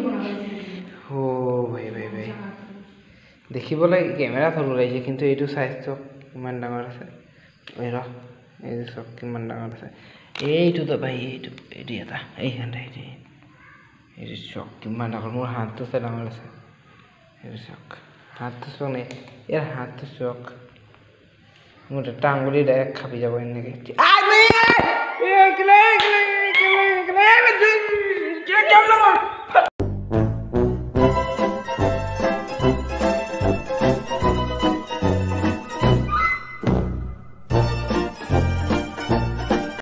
ও ভাই ভাই ভাই দেখিবলৈ কেমেৰা থ'ব লাগিছে কিন্তু এইটো চাইজটো কিমান ডাঙৰ আছে এই ৰ এইটো চক কিমান ডাঙৰ আছে এইটোতো ভাই এইটো এটা এইখানটা এইটো চক কিমান ডাঙৰ মোৰ হাতটো চাই ডাঙৰ আছে এইটো চক হাতটো চক নে ইয়াৰ হাতটো চক মোৰ এটা আঙুলি ডাইৰেক্ট খাপি যাব এনেকৈ